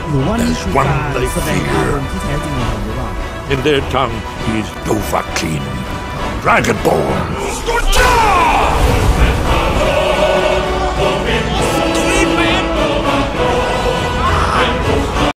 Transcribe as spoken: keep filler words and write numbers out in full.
หรือว่านี่คือ There's one การ they แสดงอารม fear. ณ์ที่แท้จริงของผมหรือเปล่า In their tongue, he's Dovahkiin, Dragonborn.